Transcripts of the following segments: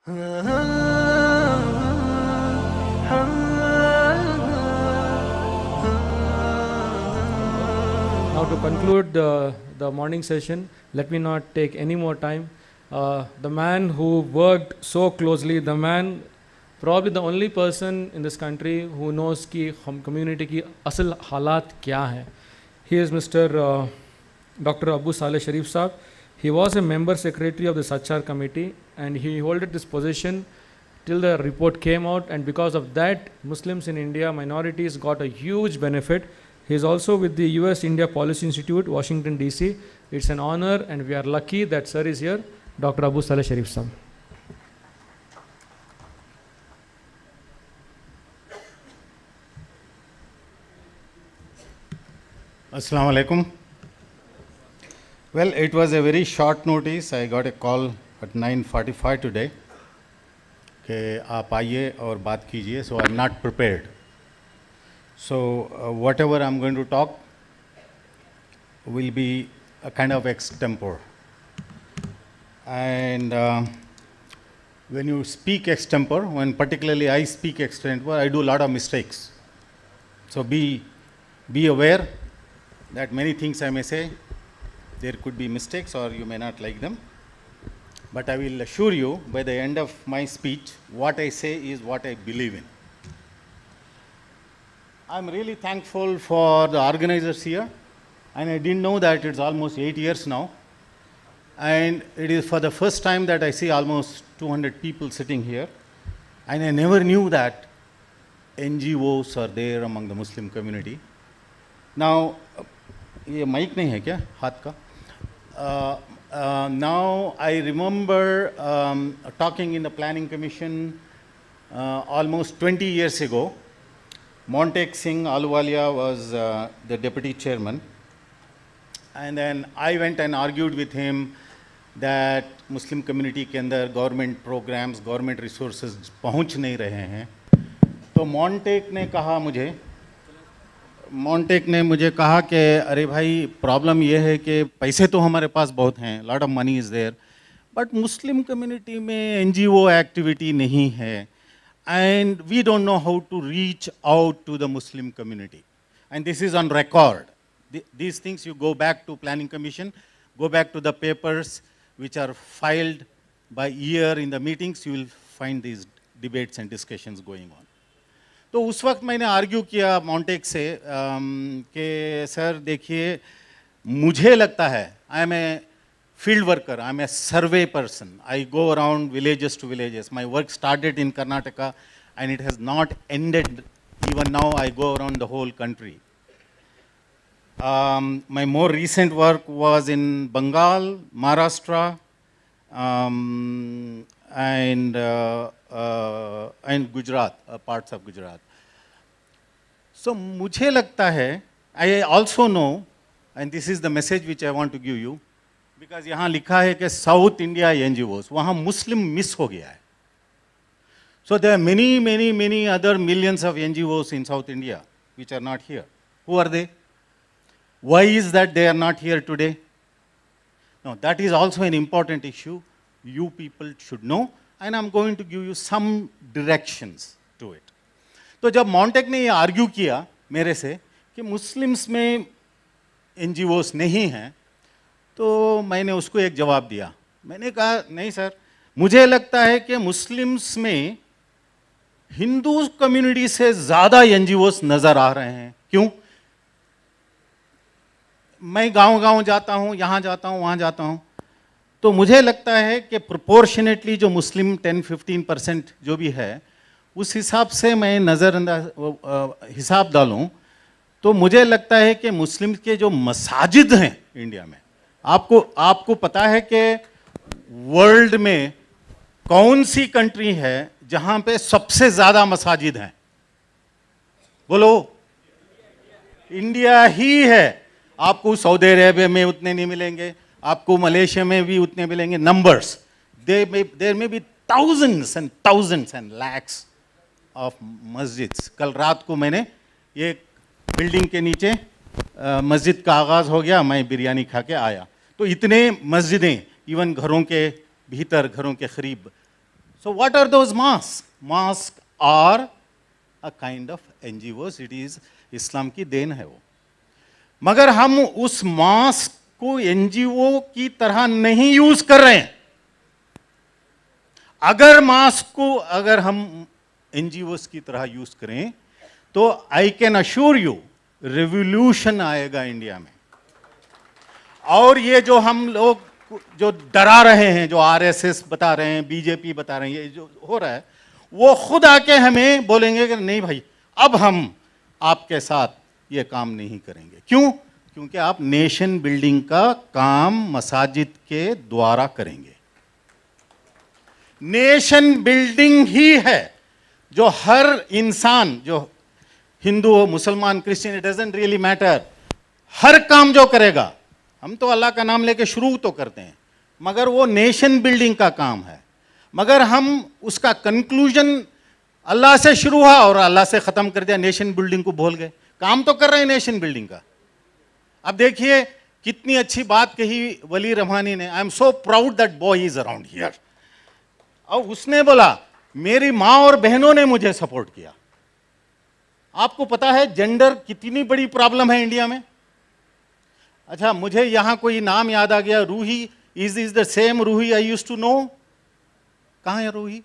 Now to conclude the morning session, let me not take any more time. The man who worked so closely, the man, probably the only person in this country who knows कि हम community की असल हालात क्या हैं. He is Mr. Dr. Abusaleh Shariff Saab. He was a member secretary of the Sachar committee and he held this position till the report came out, and because of that Muslims in India, minorities, got a huge benefit. He is also with the US India Policy Institute, Washington DC. It's an honor and we are lucky that sir is here, Dr. Abusaleh Shariff Saab. Assalamu alaikum. Well, it was a very short notice. I got a call at 9:45 today कि आप आइए और बात कीजिए. So I'm not prepared. So whatever I'm going to talk will be a kind of extempore. And when you speak extempore, when particularly I speak extempore, I do a lot of mistakes. So be aware that many things I may say, there could be mistakes or you may not like them. But I will assure you, by the end of my speech, what I say is what I believe in. I'm really thankful for the organizers here, and I didn't know that it's almost 8 years now. And it is for the first time that I see almost 200 people sitting here. And I never knew that NGOs are there among the Muslim community. Now, ये mic नहीं है क्या हाथ का? Now I remember talking in the Planning Commission almost 20 years ago. Montek Singh Ahluwalia was the deputy chairman, and then I went and argued with him that Muslim community के अंदर government programs, government resources पहुंच नहीं रहे हैं. तो Montek ने मुझे कहा कि अरे भाई प्रॉब्लम ये है कि पैसे तो हमारे पास बहुत हैं, lot of money is there, but Muslim community में NGO activity नहीं है. And we don't know how to reach out to the Muslim community. And this is on record. These things you go back to Planning Commission, go back to the papers which are filed by year in the meetings, you will find these debates and discussions going on. तो उस वक्त मैंने argue किया मॉन्टेक से कि sir देखिए, मुझे लगता है, I am a field worker, I'm a survey person. I go around villages to villages. My work started in Karnataka and it has not ended. Even now I go around the whole country. My more recent work was in Bengal, Maharashtra, and Gujarat, parts of Gujarat. So मुझे लगता है, I also know, and this is the message which I want to give you, because यहाँ लिखा है कि South India NGOs, वहाँ Muslim miss हो गया है. So there are many other millions of NGOs in South India which are not here. Who are they? Why is that they are not here today? No, that is also an important issue. You people should know, and I'm going to give you some directions to it. तो जब मॉन्टेक ने ये argue किया मेरे से कि Muslims में NGOs नहीं हैं, तो मैंने उसको एक जवाब दिया. मैंने कहा नहीं सर, मुझे लगता है कि मुस्लिम्स में हिंदू कम्युनिटी से ज़्यादा NGOs नज़र आ रहे हैं. क्यों? मैं गांव-गांव जाता हूँ, यहाँ जाता हूँ, वहाँ जाता हूँ, तो मुझे लगता है कि प्रोपोर्शनेटली जो मुस्लिम 10-15% जो भी है, उस हिसाब से मैं हिसाब डालूँ तो मुझे लगता है कि मुस्लिम के जो मसाजिद हैं इंडिया में, आपको पता है कि वर्ल्ड में कौन सी कंट्री है जहां पे सबसे ज़्यादा मसाजिद हैं? बोलो. इंडिया ही है. आपको सऊदी अरेबिया में उतने नहीं मिलेंगे, आपको मलेशिया में भी उतने मिलेंगे. Numbers, there may be thousands and lakhs of masjids. कल रात को मैंने ये बिल्डिंग के नीचे मस्जिद का आगाज़ हो गया, मैं बिरयानी खा के आया. तो इतने मस्जिदें, इवन घरों के भीतर, घरों के करीब. So what are those masks? Masks are a kind of NGOs. It is इस्लाम की देन है वो। मगर हम उस मास्क को NGO की तरह नहीं यूज कर रहे हैं। अगर मास्क को अगर हम NGOs की तरह यूज करें तो I can assure you revolution आएगा इंडिया में। और ये जो हम लोग जो डरा रहे हैं, जो RSS बता रहे हैं, BJP बता रहे हैं, ये जो हो रहा है, वो खुद आके हमें बोलेंगे कि नहीं भाई अब हम आपके साथ ये काम नहीं करेंगे। क्यों? क्योंकि आप नेशन बिल्डिंग का काम मसाजिद के द्वारा करेंगे। नेशन बिल्डिंग ही है जो हर इंसान, जो हिंदू हो, मुसलमान, Christian, it doesn't really matter, हर काम जो करेगा, हम तो अल्लाह का नाम लेके शुरू तो करते हैं, मगर वो नेशन बिल्डिंग का काम है। मगर हम उसका कंक्लूजन अल्लाह से शुरू हुआ और अल्लाह से खत्म कर दिया, नेशन बिल्डिंग को भूल गए। काम तो कर रहे हैं नेशन बिल्डिंग का। अब देखिए कितनी अच्छी बात कही वली रहमानी ने, I am so proud that boy is around here. और उसने बोला मेरी माँ और बहनों ने मुझे सपोर्ट किया। आपको पता है जेंडर कितनी बड़ी प्रॉब्लम है इंडिया में? अच्छा, मुझे यहां कोई नाम याद आ गया, Roohi. Is the same Roohi I used to know? कहां है Ruhi?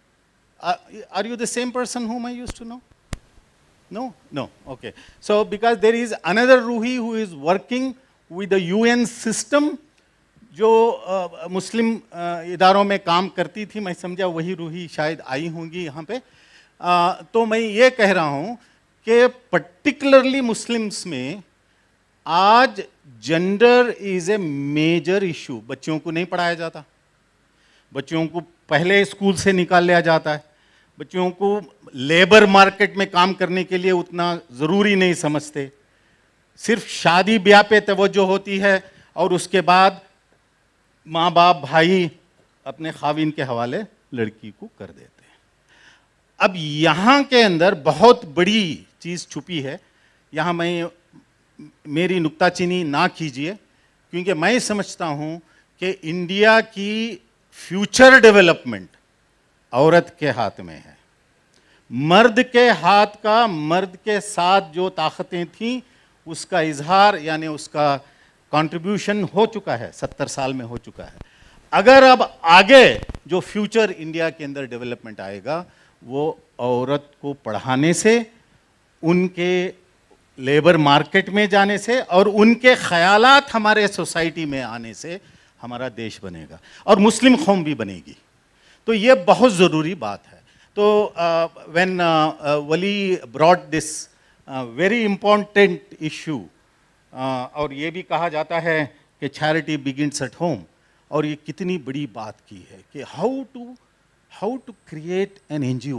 Are you the same person whom I used to know? No? No. Okay. So because there is another Ruhi who is working with the UN system, जो मुस्लिम इदारों में काम करती थी, मैं समझा वही रूही शायद आई होंगी यहाँ पे। तो मैं ये कह रहा हूँ कि पर्टिकुलरली मुस्लिम्स में आज gender is a major issue. बच्चों को नहीं पढ़ाया जाता, बच्चों को पहले स्कूल से निकाल लिया जाता है, बच्चों को लेबर मार्केट में काम करने के लिए उतना ज़रूरी नहीं समझते, सिर्फ शादी ब्याह पे तवज्जो होती है और उसके बाद माँ बाप भाई अपने खाविन के हवाले लड़की को कर देते हैं। अब यहाँ के अंदर बहुत बड़ी चीज़ छुपी है। यहाँ मैं मेरी नुक्ताचीनी ना कीजिए, क्योंकि मैं समझता हूँ कि इंडिया की फ्यूचर डेवलपमेंट औरत के हाथ में है। मर्द के हाथ का, मर्द के साथ जो ताकतें थीं उसका इजहार यानी उसका कंट्रीब्यूशन हो चुका है, 70 साल में हो चुका है। अगर अब आगे जो फ्यूचर इंडिया के अंदर डेवलपमेंट आएगा वो औरत को पढ़ाने से, उनके लेबर मार्केट में जाने से और उनके ख्यालात हमारे सोसाइटी में आने से हमारा देश बनेगा और मुस्लिम कौम भी बनेगी। तो ये बहुत ज़रूरी बात है। तो when Wali brought this very important issue, और ये भी कहा जाता है कि चैरिटी बिगिंस एट होम, और ये कितनी बड़ी बात की है कि how to create an NGO।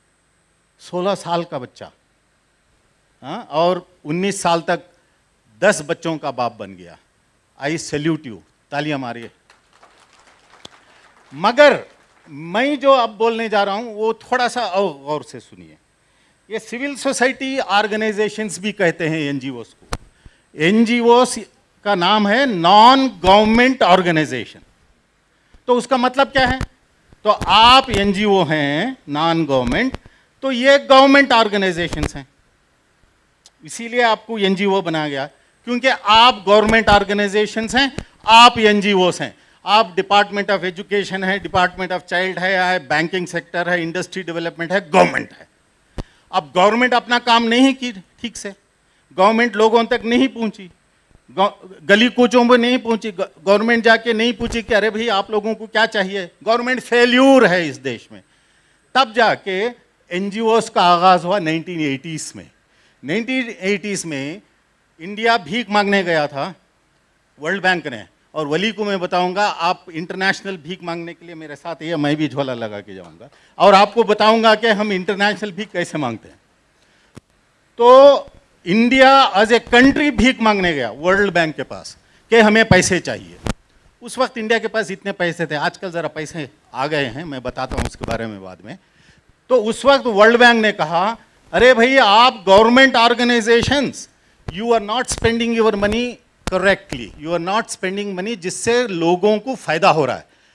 16 साल का बच्चा और 19 साल तक 10 बच्चों का बाप बन गया। आई सैल्यूट यू, तालियां मारिए। मगर मैं जो अब बोलने जा रहा हूं वो थोड़ा सा गौर से सुनिए। ये सिविल सोसाइटी ऑर्गेनाइजेशंस भी कहते हैं NGOs को। NGOs का नाम है नॉन गवर्नमेंट ऑर्गेनाइजेशन। तो उसका मतलब क्या है? तो आप NGO हैं नॉन गवर्नमेंट, तो ये गवर्नमेंट ऑर्गेनाइजेशंस हैं, इसीलिए आपको NGO बनाया गया, क्योंकि आप गवर्नमेंट ऑर्गेनाइजेशंस हैं, आप NGOs हैं। आप डिपार्टमेंट ऑफ एजुकेशन है, डिपार्टमेंट ऑफ चाइल्ड है, बैंकिंग सेक्टर है, इंडस्ट्री डेवलपमेंट है, गवर्नमेंट है। अब गवर्नमेंट अपना काम नहीं की ठीक से, गवर्नमेंट लोगों तक नहीं पहुंची, गली कूचों में नहीं पहुंची, गवर्नमेंट जाके नहीं पूछी कि अरे भाई आप लोगों को क्या चाहिए। गवर्नमेंट फेल्यूर है इस देश में। तब जाके NGOs का आगाज हुआ 1980s में। 1980s में इंडिया भीख मांगने गया था वर्ल्ड बैंक ने, और वली को मैं बताऊंगा आप इंटरनेशनल भीख मांगने के लिए मेरे साथ ये, मैं भी झोला लगा के जाऊंगा और आपको बताऊंगा कि हम इंटरनेशनल भीख कैसे मांगते हैं। तो इंडिया एज ए कंट्री भीख मांगने गया वर्ल्ड बैंक के पास कि हमें पैसे चाहिए। उस वक्त इंडिया के पास इतने पैसे थे, आजकल ज़रा पैसे आ गए हैं, मैं बताता हूँ उसके बारे में बाद में। तो उस वक्त वर्ल्ड बैंक ने कहा अरे भाई आप government organisations, you are not spending your money correctly, you are not spending money जिससे लोगों को फायदा हो रहा है।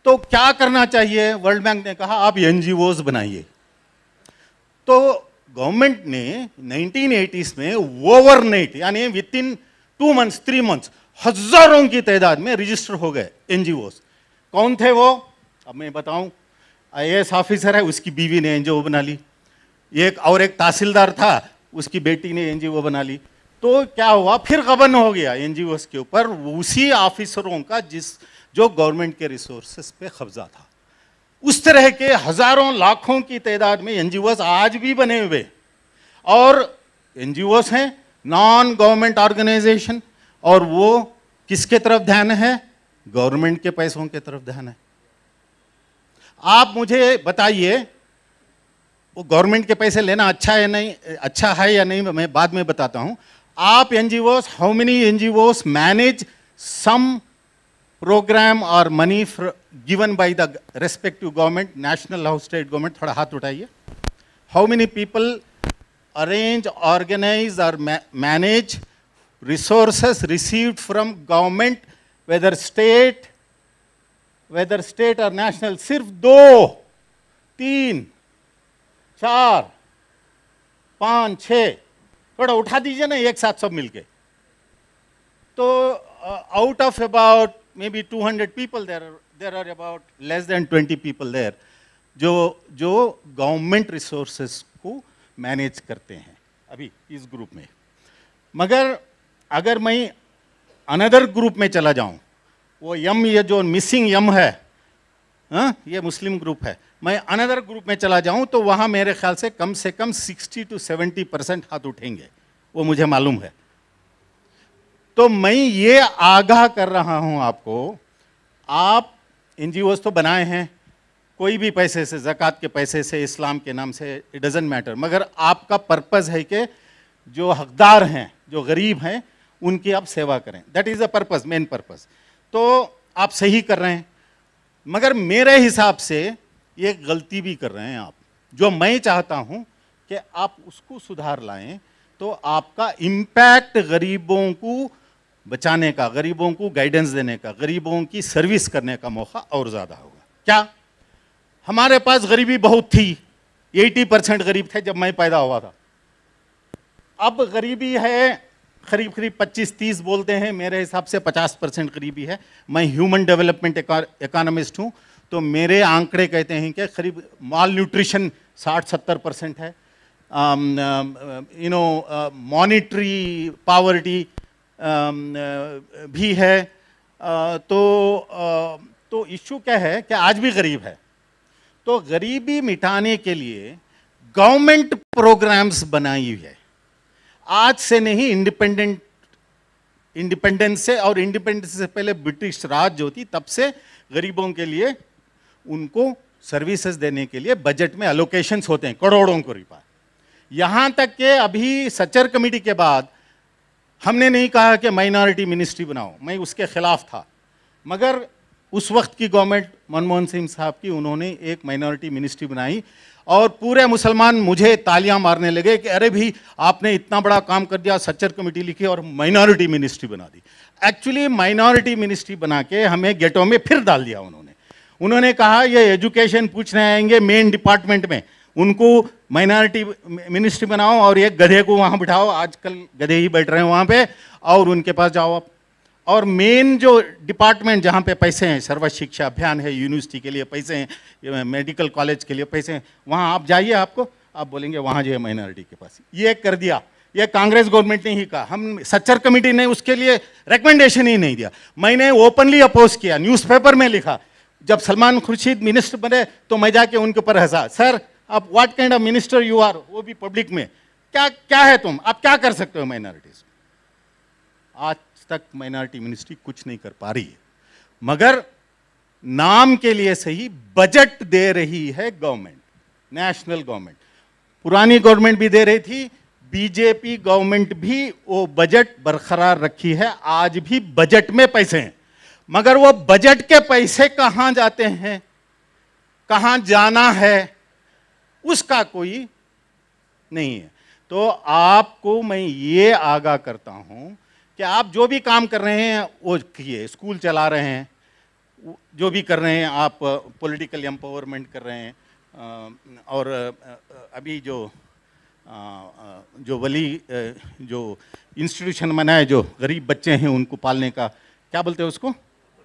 तो क्या करना चाहिए? वर्ल्ड बैंक ने कहा आप एनजीओज बनाइए। तो गवर्नमेंट ने 1980s में ओवरनाइट यानी विद इन 2 months 3 months हजारों की तादाद में रजिस्टर हो गए एनजीओस। कौन थे वो? अब मैं बताऊं, आईएएस ऑफिसर है, उसकी बीवी ने एनजीओ बना ली, एक तहसीलदार था, उसकी बेटी ने एनजीओ बना ली। तो क्या हुआ, फिर गबन हो गया एनजीओस के ऊपर उसी ऑफिसरों का जो गवर्नमेंट के रिसोर्सेस पे कब्जा था। उस तरह के हजारों लाखों की तादाद में एनजीओस आज भी बने हुए, और एनजीओस हैं नॉन गवर्नमेंट ऑर्गेनाइजेशन, और वो किसके तरफ ध्यान है? गवर्नमेंट के पैसों के तरफ ध्यान है। आप मुझे बताइए वो गवर्नमेंट के पैसे लेना अच्छा है नहीं, अच्छा है या नहीं, मैं बाद में बताता हूं। आप NGOs, how many NGOs manage some programme और money given by the respective government, national how state government? थोड़ा हाथ उठाइए। How many people arrange, organize or manage resources received from government, whether state or national? सिर्फ 2, 3, 4, 5, 6, थोड़ा उठा दीजिए ना एक साथ सब मिलके। तो out of about maybe 200 people there are about less than 20 people there जो गवर्नमेंट रिसोर्सेस को मैनेज करते हैं अभी इस ग्रुप में। मगर अगर मैं अनदर ग्रुप में चला जाऊं, वो यम, ये जो मिसिंग यम है, ये मुस्लिम ग्रुप है, मैं अनदर ग्रुप में चला जाऊं तो वहां मेरे ख्याल से कम 60 to 70% हाथ उठेंगे, वो मुझे मालूम है। तो मैं ये आगाह कर रहा हूं आपको, आप एनजीओस तो बनाए हैं, कोई भी पैसे से, ज़कात के पैसे से, इस्लाम के नाम से, इट डजंट मैटर, मगर आपका पर्पज़ है कि जो हकदार हैं, जो गरीब हैं, उनकी आप सेवा करें। That is the purpose, main purpose. तो आप सही कर रहे हैं, मगर मेरे हिसाब से ये गलती भी कर रहे हैं आप। जो मैं चाहता हूं कि आप उसको सुधार लाएं, तो आपका इम्पैक्ट गरीबों को बचाने का, गरीबों को गाइडेंस देने का, गरीबों की सर्विस करने का मौका और ज़्यादा होगा। क्या हमारे पास गरीबी बहुत थी, 80% गरीब थे जब मैं पैदा हुआ था। अब गरीबी है करीब 25-30 बोलते हैं, मेरे हिसाब से 50% गरीबी है। मैं ह्यूमन डेवलपमेंट इकोनॉमिस्ट हूँ, तो मेरे आंकड़े कहते हैं कि करीब माल न्यूट्रिशन 60-70% है, मॉनिटरी पावर्टी भी है। तो इशू क्या है कि आज भी गरीब है। तो गरीबी मिटाने के लिए गवर्नमेंट प्रोग्राम्स बनाई हुई है, आज से नहीं, इंडिपेंडेंस से, और इंडिपेंडेंस से पहले ब्रिटिश राज जो थी तब से गरीबों के लिए उनको सर्विसेज देने के लिए बजट में एलोकेशंस होते हैं करोड़ों को रुपए। यहाँ तक कि अभी सचर कमेटी के बाद हमने नहीं कहा कि माइनॉरिटी मिनिस्ट्री बनाओ, मैं उसके खिलाफ था, मगर उस वक्त की गवर्नमेंट मनमोहन सिंह साहब की, उन्होंने एक माइनॉरिटी मिनिस्ट्री बनाई, और पूरे मुसलमान मुझे तालियां मारने लगे कि अरे भी आपने इतना बड़ा काम कर दिया, सच्चर कमेटी लिखी और माइनॉरिटी मिनिस्ट्री बना दी। एक्चुअली माइनॉरिटी मिनिस्ट्री बना के हमें गेटों में फिर डाल दिया उन्होंने कहा ये एजुकेशन पूछने आएंगे मेन डिपार्टमेंट में, उनको माइनॉरिटी मिनिस्ट्री बनाओ और एक गधे को वहाँ बिठाओ, आजकल गधे ही बैठ रहे हैं वहाँ पे, और उनके पास जाओ आप। और मेन जो डिपार्टमेंट जहाँ पे पैसे हैं, सर्व शिक्षा अभियान है, यूनिवर्सिटी के लिए पैसे हैं, मेडिकल कॉलेज के लिए पैसे हैं, वहाँ आप जाइए, आपको आप बोलेंगे वहाँ जो है माइनॉरिटी के पास। ये कर दिया, ये कांग्रेस गवर्नमेंट ने ही कहा, हम सच्चर कमेटी ने उसके लिए रिकमेंडेशन ही नहीं दिया। मैंने ओपनली अपोज किया, न्यूज़पेपर में लिखा, जब सलमान खुर्शीद मिनिस्टर बने तो मैं जाके उनके ऊपर हंसा, सर आप what kind of minister you are, वो भी पब्लिक में, क्या है तुम, आप क्या कर सकते हो माइनॉरिटीज। आज तक माइनॉरिटी मिनिस्ट्री कुछ नहीं कर पा रही है, मगर नाम के लिए सही बजट दे रही है गवर्नमेंट, नेशनल गवर्नमेंट। पुरानी गवर्नमेंट भी दे रही थी, बीजेपी गवर्नमेंट भी वो बजट बरकरार रखी है, आज भी बजट में पैसे हैं, मगर वो बजट के पैसे कहां जाते हैं, कहां जाना है, उसका कोई नहीं है। तो आपको मैं ये आगाह करता हूं कि आप जो भी काम कर रहे हैं वो किए, स्कूल चला रहे हैं, जो भी कर रहे हैं आप, पॉलिटिकल एम्पावरमेंट कर रहे हैं, और अभी जो जो इंस्टीट्यूशन बना है जो गरीब बच्चे हैं उनको पालने का, क्या बोलते हैं उसको,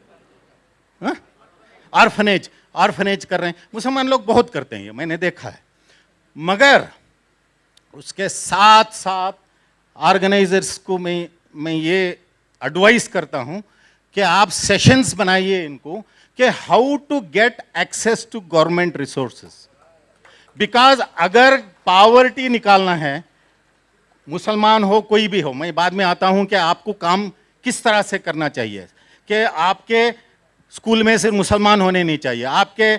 ऑर्फनेज कर रहे हैं। मुसलमान लोग बहुत करते हैं, ये मैंने देखा है। मगर उसके साथ साथ ऑर्गेनाइजर्स को मैं ये एडवाइस करता हूं कि आप सेशंस बनाइए इनको कि how to get access to government resources. Because अगर पावर्टी निकालना है, मुसलमान हो कोई भी हो, मैं बाद में आता हूं कि आपको काम किस तरह से करना चाहिए, कि आपके स्कूल में सिर्फ मुसलमान होने नहीं चाहिए, आपके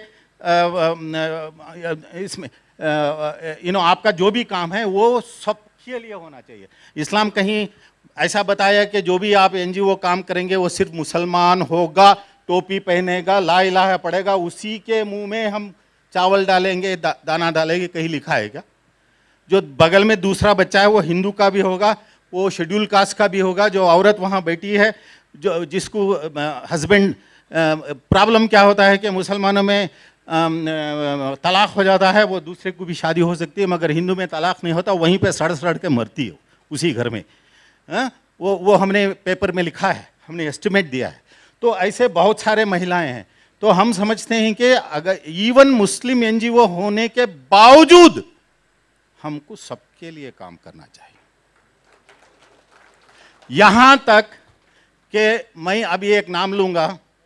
इसमें आपका जो भी काम है वो सबके लिए होना चाहिए। इस्लाम कहीं ऐसा बताया कि जो भी आप NGO काम करेंगे वो सिर्फ मुसलमान होगा, टोपी पहनेगा, ला इलाहा पढ़ेगा, उसी के मुंह में हम चावल डालेंगे, दाना डालेंगे, कहीं लिखा है क्या? जो बगल में दूसरा बच्चा है वो हिंदू का भी होगा, वो शेड्यूल कास्ट का भी होगा, जो औरत वहाँ बैठी है, जो जिसको हस्बैंड, प्रॉब्लम क्या होता है कि मुसलमानों में तलाक हो जाता है, वो दूसरे को भी शादी हो सकती है, मगर हिंदू में तलाक नहीं होता, वहीं पे सड़ सड़ के मरती हो उसी घर में। वो हमने पेपर में लिखा है, हमने एस्टिमेट दिया है। तो ऐसे बहुत सारे महिलाएं हैं। तो हम समझते हैं कि अगर इवन मुस्लिम NGO होने के बावजूद हमको सबके लिए काम करना चाहिए। यहां तक कि मैं अभी एक नाम लूंगा,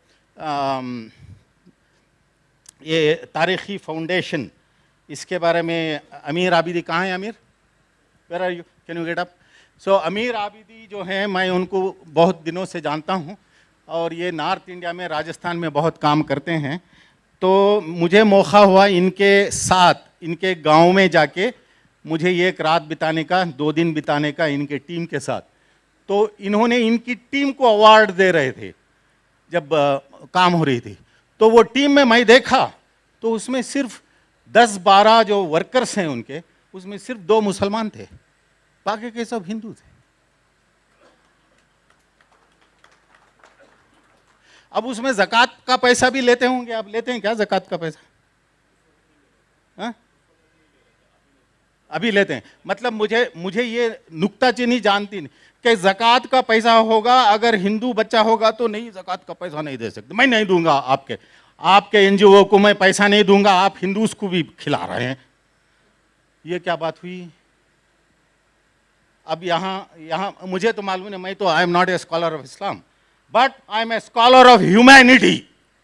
ये तारीखी फाउंडेशन, इसके बारे में अमीर आबिदी, कहाँ है Amir? Where are you, can you get up? So Amir Abidi जो हैं, मैं उनको बहुत दिनों से जानता हूँ और ये नॉर्थ इंडिया में, राजस्थान में बहुत काम करते हैं। तो मुझे मौका हुआ इनके साथ, इनके गांव में जाके मुझे ये एक रात बिताने का, 2 दिन बिताने का इनके टीम के साथ। तो इन्होंने इनकी टीम को अवार्ड दे रहे थे जब काम हो रही थी। तो वो टीम में मैं देखा तो उसमें सिर्फ 10-12 जो वर्कर्स हैं उनके, उसमें सिर्फ 2 मुसलमान थे, बाकी के सब हिंदू थे। अब उसमें ज़कात का पैसा भी लेते होंगे, आप लेते हैं क्या ज़कात का पैसा? हाँ, अभी लेते हैं। मतलब मुझे ये नुक्ताचीनी जानती नहीं कि ज़कात का पैसा होगा, अगर हिंदू बच्चा होगा तो नहीं, ज़कात का पैसा नहीं दे सकते, मैं नहीं दूंगा, आपके NGO को मैं पैसा नहीं दूंगा, आप हिंदूस को भी खिला रहे हैं। ये क्या बात हुई? अब यहाँ मुझे तो मालूम है, मैं तो I am not a scholar of Islam, but I am a scholar of humanity.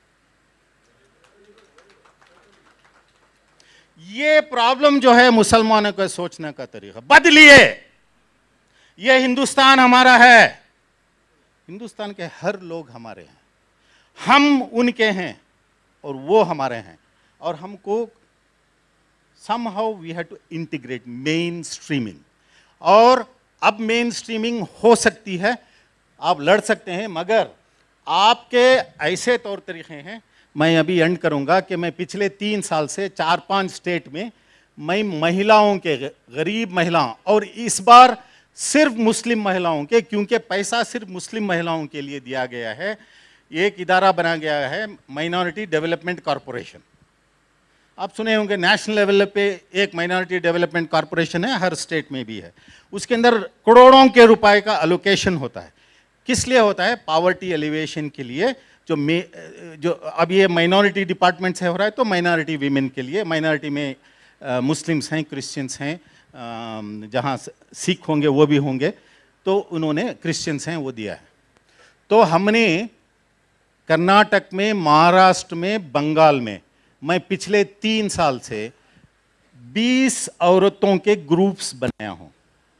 ये प्रॉब्लम जो है मुसलमानों का सोचने का तरीका बदलिए। ये हिंदुस्तान हमारा है, हिंदुस्तान के हर लोग हमारे हैं, हम उनके हैं और वो हमारे हैं, और हमको somehow we have to integrate mainstreaming। और अब मेन स्ट्रीमिंग हो सकती है, आप लड़ सकते हैं, मगर आपके ऐसे तौर तरीके हैं। मैं अभी एंड करूंगा कि मैं पिछले 3 साल से 4-5 स्टेट में मैं महिलाओं के, गरीब महिलाओं, और इस बार सिर्फ मुस्लिम महिलाओं के, क्योंकि पैसा सिर्फ मुस्लिम महिलाओं के लिए दिया गया है, एक इदारा बना गया है, माइनॉरिटी डेवलपमेंट कॉरपोरेशन। आप सुने होंगे, नेशनल लेवल पे एक माइनॉरिटी डेवलपमेंट कॉरपोरेशन है, हर स्टेट में भी है। उसके अंदर करोड़ों के रुपए का एलोकेशन होता है। किस लिए होता है? पावर्टी एलिवेशन के लिए। जो अब ये माइनॉरिटी डिपार्टमेंट से हो रहा है, तो माइनॉरिटी वीमेन के लिए, माइनॉरिटी में मुस्लिम्स हैं, क्रिश्चियंस हैं, जहाँ सिख होंगे वो भी होंगे, तो उन्होंने, क्रिश्चियंस हैं वो दिया है। तो हमने कर्नाटक में, महाराष्ट्र में, बंगाल में, मैं पिछले 3 साल से 20 औरतों के ग्रुप्स बनाया हूं,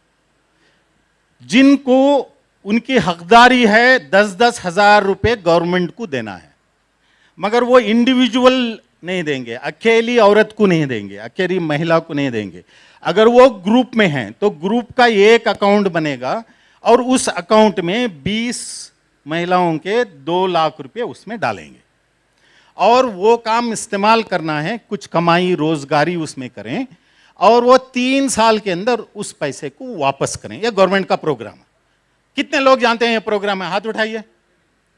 जिनको उनकी हकदारी है 10-10 हज़ार रुपए गवर्नमेंट को देना है, मगर वो इंडिविजुअल नहीं देंगे, अकेली औरत को नहीं देंगे, अकेली महिला को नहीं देंगे। अगर वो ग्रुप में हैं तो ग्रुप का एक अकाउंट बनेगा और उस अकाउंट में 20 महिलाओं के 2 लाख रुपए उसमें डालेंगे, और वो काम इस्तेमाल करना है, कुछ कमाई रोजगारी उसमें करें, और वो 3 साल के अंदर उस पैसे को वापस करें। ये गवर्नमेंट का प्रोग्राम है। कितने लोग जानते हैं ये प्रोग्राम है? हाथ उठाइए।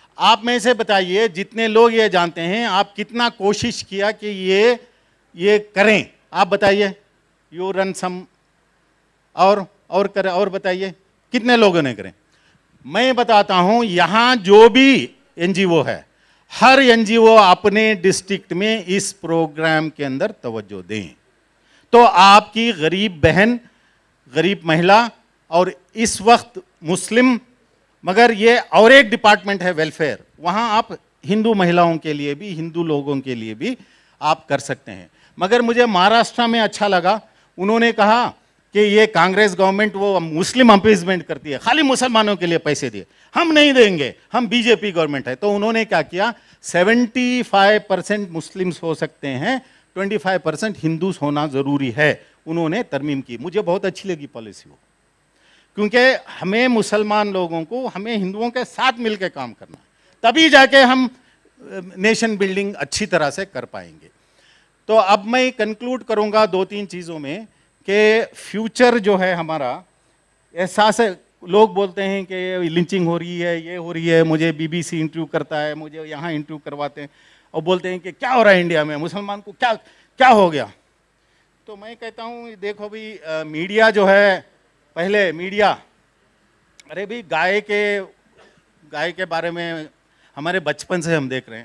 आप में से बताइए, जितने लोग ये जानते हैं, आप कितना कोशिश किया कि ये करें? आप बताइए, यू रन सम और करें, और बताइए कितने लोगों ने करें? मैं बताता हूं, यहां जो भी एनजीओ है, हर एनजीओ अपने डिस्ट्रिक्ट में इस प्रोग्राम के अंदर तवज्जो दें, तो आपकी गरीब बहन, गरीब महिला, और इस वक्त मुस्लिम, मगर ये और एक डिपार्टमेंट है वेलफेयर, वहां आप हिंदू महिलाओं के लिए भी, हिंदू लोगों के लिए भी आप कर सकते हैं। मगर मुझे महाराष्ट्र में अच्छा लगा, उन्होंने कहा कि ये कांग्रेस गवर्नमेंट वो मुस्लिम अपीजमेंट करती है, खाली मुसलमानों के लिए पैसे दिए, हम नहीं देंगे, हम बीजेपी गवर्नमेंट है। तो उन्होंने क्या किया, 75% मुस्लिम्स हो सकते हैं, 25% हिंदूस होना जरूरी है, उन्होंने तरमीम की। मुझे बहुत अच्छी लगी पॉलिसी वो, क्योंकि हमें मुसलमान लोगों को, हमें हिंदुओं के साथ मिलकर काम करना है, तभी जाके हम नेशन बिल्डिंग अच्छी तरह से कर पाएंगे। तो अब मैं कंक्लूड करूंगा 2-3 चीज़ों में कि फ्यूचर जो है हमारा, एहसास है, लोग बोलते हैं कि लिंचिंग हो रही है, ये हो रही है, मुझे बीबीसी इंटरव्यू करता है, मुझे यहाँ इंटरव्यू करवाते हैं और बोलते हैं कि क्या हो रहा है इंडिया में, मुसलमान को क्या क्या हो गया। तो मैं कहता हूँ, देखो भाई, मीडिया जो है, पहले मीडिया, अरे भाई गाय के बारे में हमारे बचपन से हम देख रहे हैं,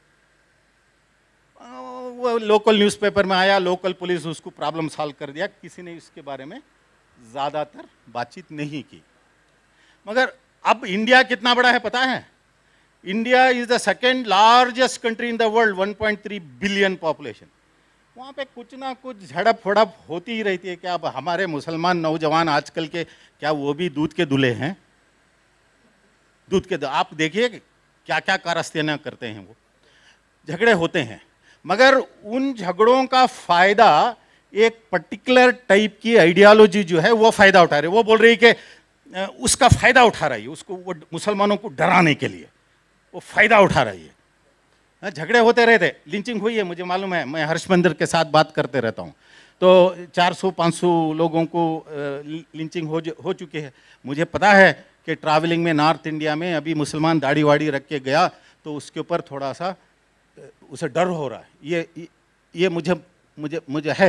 वो लोकल न्यूज़पेपर में आया, लोकल पुलिस उसको प्रॉब्लम सॉल्व कर दिया, किसी ने इसके बारे में ज़्यादातर बातचीत नहीं की। मगर अब इंडिया कितना बड़ा है पता है? India is the second largest country in the world, 1.3 billion population. वहाँ पे कुछ ना कुछ झड़प फड़प होती ही रहती है। क्या अब हमारे मुसलमान नौजवान आजकल के, क्या वो भी दूध के दूल्हे हैं? दूध के, आप देखिए क्या क्या कारस्तानियाँ करते हैं, वो झगड़े होते हैं, मगर उन झगड़ों का फायदा एक पर्टिकुलर टाइप की आइडियोलॉजी जो है वो फायदा उठा रही है। वो बोल रही है कि उसका फायदा उठा रही है, उसको, वो मुसलमानों को डराने के लिए वो फायदा उठा रही है। झगड़े होते रहते, लिंचिंग हुई है, मुझे मालूम है, मैं हर्षमंदिर के साथ बात करते रहता हूँ, तो 400-500 लोगों को लिंचिंग हो चुकी है। मुझे पता है कि ट्रैवलिंग में नॉर्थ इंडिया में अभी मुसलमान दाढ़ी वाड़ी रख के गया तो उसके ऊपर थोड़ा सा उसे डर हो रहा है। ये मुझे है,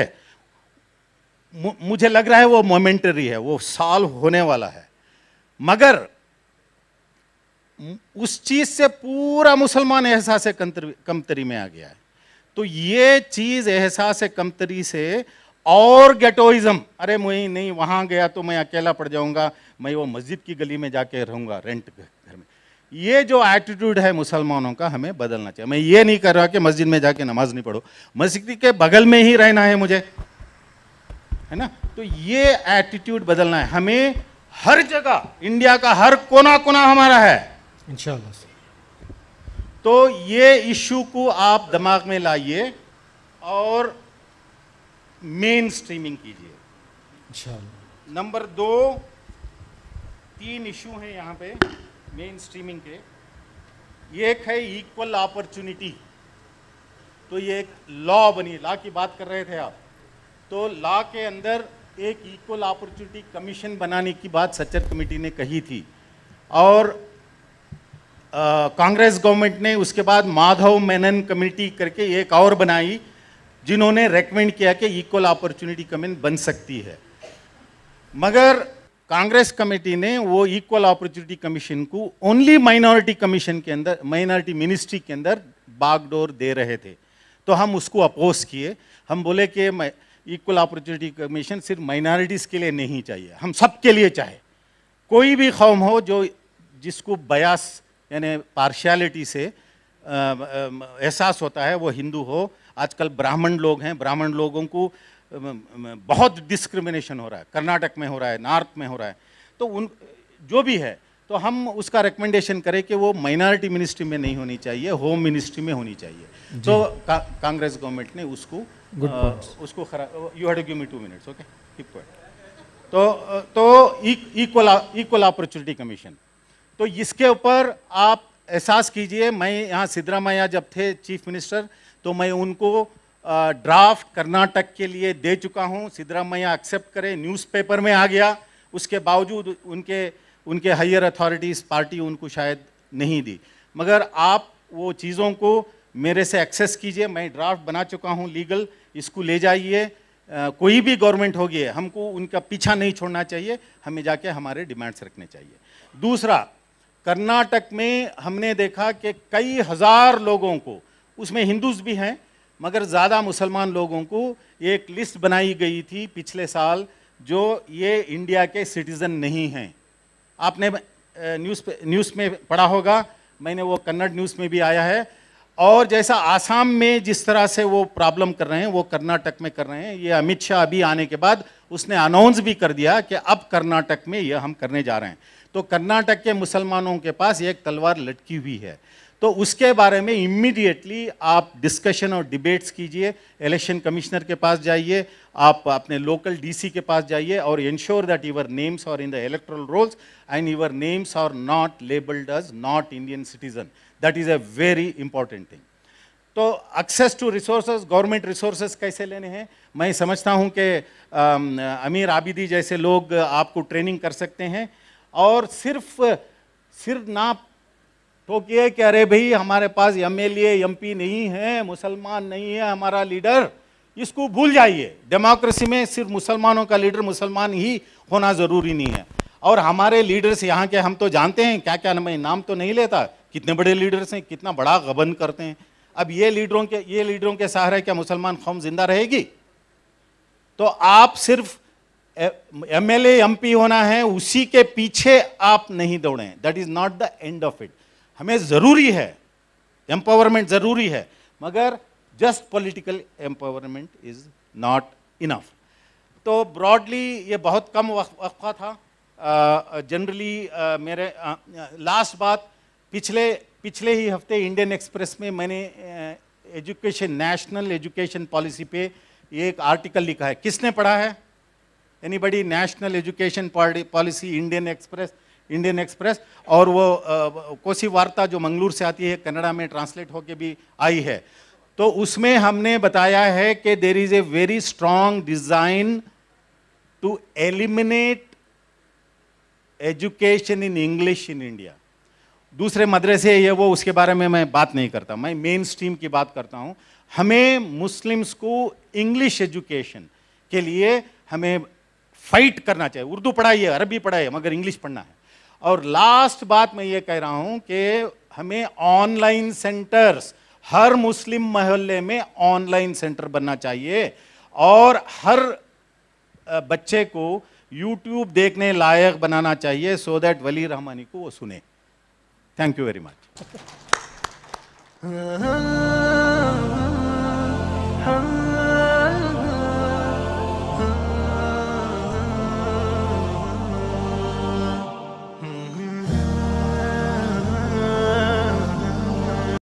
मुझे लग रहा है वो मोमेंटरी है, वो सॉल्व होने वाला है। मगर उस चीज से पूरा मुसलमान एहसास कमतरी में आ गया है। तो ये चीज एहसास कमतरी से और गेटोइज्म, अरे मैं नहीं वहां गया तो मैं अकेला पड़ जाऊंगा, मैं वो मस्जिद की गली में जाके रहूंगा रेंट घर में, ये जो एटीट्यूड है मुसलमानों का हमें बदलना चाहिए। मैं ये नहीं कर रहा कि मस्जिद में जाके नमाज नहीं पढ़ो, मस्जिद के बगल में ही रहना है मुझे, है ना? तो ये एटीट्यूड बदलना है हमें। हर जगह, इंडिया का हर कोना कोना हमारा है इंशाल्लाह। तो ये इशू को आप दिमाग में लाइए और मेन स्ट्रीमिंग कीजिए इंशाल्लाह। नंबर 2, 3 इशू हैं यहाँ पे मेन स्ट्रीमिंग के। एक है इक्वल अपॉर्चुनिटी, तो ये एक लॉ बनी, लॉ की बात कर रहे थे आप, तो लॉ के अंदर एक इक्वल अपॉर्चुनिटी कमीशन बनाने की बात सच्चर कमेटी ने कही थी, और कांग्रेस गवर्नमेंट ने उसके बाद माधव मेनन कमेटी करके एक और बनाई, जिन्होंने रेकमेंड किया कि इक्वल अपॉर्चुनिटी कमीशन बन सकती है। मगर कांग्रेस कमेटी ने वो इक्वल अपॉर्चुनिटी कमीशन को ओनली माइनॉरिटी कमीशन के अंदर, माइनॉरिटी मिनिस्ट्री के अंदर बागडोर दे रहे थे, तो हम उसको अपोज किए। हम बोले कि इक्वल अपॉर्चुनिटी कमीशन सिर्फ माइनॉरिटीज़ के लिए नहीं चाहिए, हम सब के लिए चाहे। कोई भी कौम हो जो जिसको बयास यानी पार्शियलिटी से एहसास होता है, वो हिंदू हो, आजकल ब्राह्मण लोग हैं, ब्राह्मण लोगों को बहुत डिस्क्रिमिनेशन हो रहा है, कर्नाटक में हो रहा है, नॉर्थ में हो रहा है, तो उन जो भी है, तो हम उसका रिकमेंडेशन करें कि वो माइनॉरिटी मिनिस्ट्री में नहीं होनी चाहिए, होम मिनिस्ट्री में होनी चाहिए। तो कांग्रेस गवर्नमेंट ने उसको you have to give me 2 minutes, okay, keep quiet. तो इक्वल अपॉर्चुनिटी कमीशन, तो इसके ऊपर आप एहसास कीजिए। मैं यहाँ सिद्धरामैया जब थे चीफ मिनिस्टर, तो मैं उनको ड्राफ्ट कर्नाटक के लिए दे चुका हूँ, सिद्धरामैया एक्सेप्ट करे, न्यूज़पेपर में आ गया, उसके बावजूद उनके हायर अथॉरिटीज़ पार्टी उनको शायद नहीं दी। मगर आप वो चीज़ों को मेरे से एक्सेस कीजिए, मैं ड्राफ्ट बना चुका हूँ लीगल, इसको ले जाइए। कोई भी गवर्नमेंट होगी, हमको उनका पीछा नहीं छोड़ना चाहिए, हमें जाके हमारे डिमांड्स रखने चाहिए। दूसरा, कर्नाटक में हमने देखा कि कई हजार लोगों को, उसमें हिंदूज भी हैं मगर ज़्यादा मुसलमान लोगों को एक लिस्ट बनाई गई थी पिछले साल, जो ये इंडिया के सिटीज़न नहीं हैं। आपने न्यूज़ में पढ़ा होगा, मैंने वो कन्नड़ न्यूज़ में भी आया है। और जैसा आसाम में जिस तरह से वो प्रॉब्लम कर रहे हैं, वो कर्नाटक में कर रहे हैं। ये अमित शाह अभी आने के बाद उसने अनाउंस भी कर दिया कि अब कर्नाटक में ये हम करने जा रहे हैं। तो कर्नाटक के मुसलमानों के पास एक तलवार लटकी हुई है, तो उसके बारे में इमीडिएटली आप डिस्कशन और डिबेट्स कीजिए। इलेक्शन कमिश्नर के पास जाइए, आप अपने लोकल डीसी के पास जाइए और ensure that your names are in the electoral rolls and your names are not labelled as not Indian citizen. That is a very important thing. तो access to resources, government resources कैसे लेने हैं, मैं समझता हूं कि अमीर आबिदी जैसे लोग आपको ट्रेनिंग कर सकते हैं। और सिर्फ ना ठोकिए कि अरे भाई हमारे पास एमएलए एमपी नहीं है, मुसलमान नहीं है हमारा लीडर, इसको भूल जाइए। डेमोक्रेसी में सिर्फ मुसलमानों का लीडर मुसलमान ही होना ज़रूरी नहीं है। और हमारे लीडर्स यहाँ के हम तो जानते हैं क्या क्या, मैं नाम तो नहीं लेता, कितने बड़े लीडर्स हैं, कितना बड़ा गबन करते हैं। अब ये लीडरों के सहारे क्या मुसलमान कौम जिंदा रहेगी? तो आप सिर्फ एमएलए एमपी होना है, उसी के पीछे आप नहीं दौड़ें। That is not the end of it. हमें जरूरी है एम्पावरमेंट, जरूरी है, मगर just political empowerment is not enough. तो ब्रॉडली ये बहुत कम वक्फा था। जनरली मेरे लास्ट बात, पिछले ही हफ्ते इंडियन एक्सप्रेस में मैंने एजुकेशन, नेशनल एजुकेशन पॉलिसी पे एक आर्टिकल लिखा है। किसने पढ़ा है? Anybody? National education policy, Indian express. और वो कोसी वार्ता जो मंगलूर से आती है, कन्नड़ा में ट्रांसलेट होके भी आई है। तो उसमें हमने बताया है कि there is a very strong design to eliminate education in English in India. दूसरे मदरसे ये वो, उसके बारे में मैं बात नहीं करता, मैं मेन स्ट्रीम की बात करता हूँ। हमें मुस्लिम्स को इंग्लिश एजुकेशन के लिए हमें फाइट करना चाहिए। उर्दू पढ़ाइए, अरबी पढ़ाइए, मगर इंग्लिश पढ़ना है। और लास्ट बात मैं ये कह रहा हूँ कि हमें ऑनलाइन सेंटर्स, हर मुस्लिम मोहल्ले में ऑनलाइन सेंटर बनना चाहिए और हर बच्चे को यूट्यूब देखने लायक बनाना चाहिए, सो दैट वली रहमानी को वो सुने। Thank you very much.